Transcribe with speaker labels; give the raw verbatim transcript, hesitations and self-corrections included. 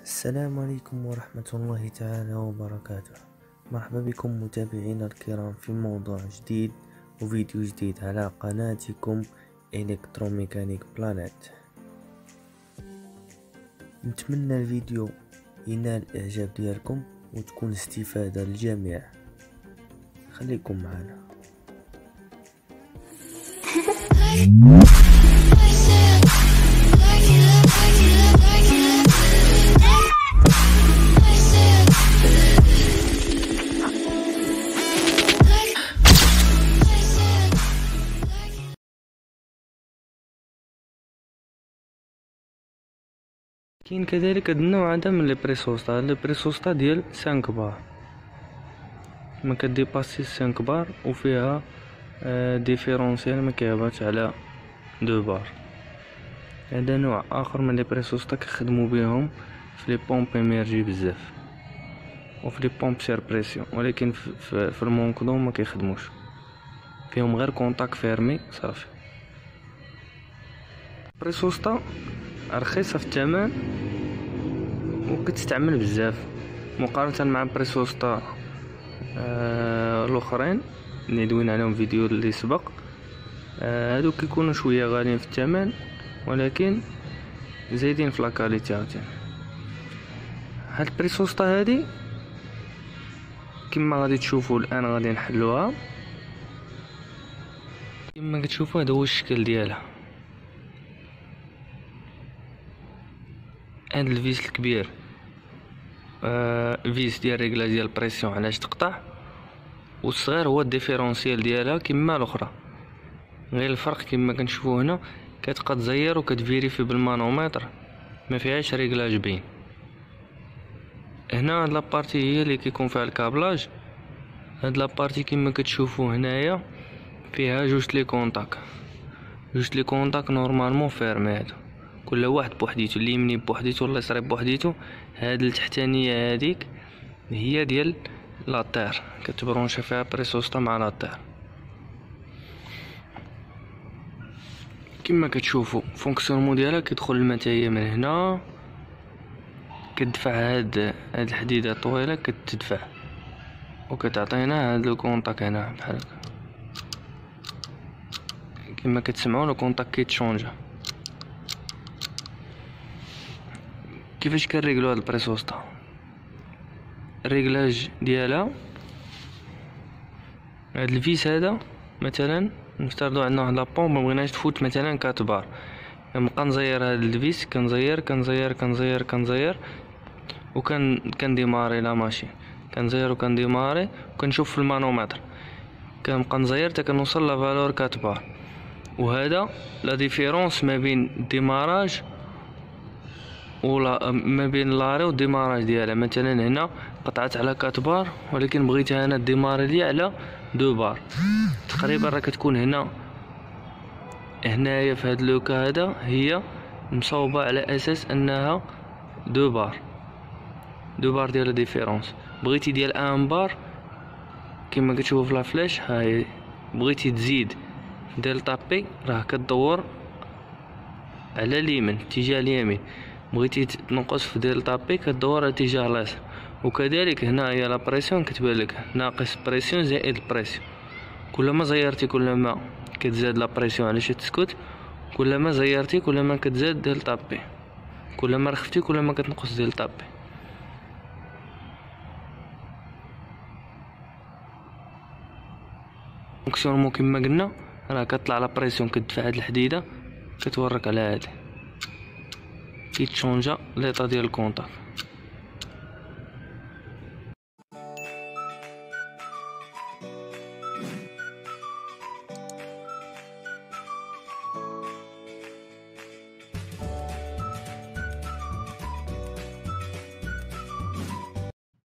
Speaker 1: السلام عليكم ورحمة الله تعالى وبركاته. مرحبا بكم متابعينا الكرام في موضوع جديد وفيديو جديد على قناتكم إلكتروميكانيك بلانيت. نتمنى الفيديو ينال الاعجاب ديالكم وتكون استفادة للجميع. خليكم معنا. كاين كذلك هاد النوع هذا من لي بريسوستا لي بريسوستا ديال خمسة بار، ما كديباسي خمسة بار وفيها آه ديفيرونسيال ما كيهبطش على اثنين بار. هذا نوع اخر من لي بريسوستا كيخدموا بهم في لي بومب ايميرجي بزاف وفي لي بومب سير بريسيون، ولكن في, في المونكدون ما كيخدموش، فيهم غير كونتاك فيرمي صافي. بريسوستا رخيصة في الثمن وكتستعمل بزاف مقارنة مع بريسوستا آه الاخرين اللي دوينا عليهم فيديو اللي سبق. آه هادو كيكونوا شويه غاليين في الثمن ولكن زايدين في لاكاليتي عاوتاني. هاد البريسوستا هادي كما غادي تشوفوا الان غادي نحلوها. كما كتشوفوا هذا هو الشكل ديالها. هاد الفيس الكبير آه فيس ديال ريغلا ديال بريسيون علاش تقطع، والصغير هو الديفيرونسيال ديالها كما الاخرى، غير الفرق كما كنشوفوا هنا كتبقى تزير وكتفيريفي بالمانومتر ما فيهاش ريغلاج بين. هنا هاد لابارتي هي اللي كيكون فيها الكابلاج. هاد لابارتي كما كتشوفوا هنايا فيها جوج لي كونتاك جوج لي كونتاك نورمالمون فيرمي، هادو كل واحد بوحديتو، اليمني بوحديتو واليسري بوحديتو. هاد التحتانيه هاديك هي ديال لاطير كتبرونشا فيها بريسوستا مع لاطير. كما كتشوفوا فونكسيونمون ديالها كيدخل الماتاية من هنا، كتدفع هاد هاد الحديده طويله كتدفع وكتعطينا هاد لو كونتاك هنا بحال هكا. كما كتسمعوا لو كونتاك كيتشونجا. كيفاش كنريغلو هاد البريسوستا؟ الريغلاج ديالها هاد الفيس هذا مثلا نفترضوا عندنا واحد لابومب ما بغيناش تفوت مثلا أربعة بار، كنبقى نزير هاد الفيس كنزير كنزير كنزير كنزير وكن كنديماري لا ماشين، كنزير وكنديماري وكنشوف في المانومتر، كنبقى نزير حتى كنوصل لا فالور أربعة بار. وهذا لا ديفيرونس ما بين الديماراج ولا ما بين لاري والديماراج ديالها. مثلا هنا قطعت على أربعة بار ولكن بغيتها انا ديماري لي على اثنين بار، تقريبا راه كتكون هنا هنايا في هاد لوكا هذا هي مصوبه على اساس انها اثنين بار اثنين بار ديال ديفيرونس. بغيتي ديال واحد بار كما كتشوفوا في لا فلاش، هاي بغيتي تزيد دلتا بي راه كدور على اليمين اتجاه اليمين، بغيتي تنقص في دلتا بي كدور على اتجاه اليسار. وكذلك هنا هي لا بريسيون كتبان لك ناقص بريسيون زائد بريسيون، كلما زيرتي كلما كتزاد لا بريسيون علاش تسكت، كلما زيرتي كلما كتزاد دلتا بي، كلما رخفتي كلما كتنقص دلتا بي. فونكسيونمون كما قلنا راه كطلع لا بريسيون كتدفع هاد الحديده كتورك على هادي كيتشونجا ليطا ديال الكونتاك.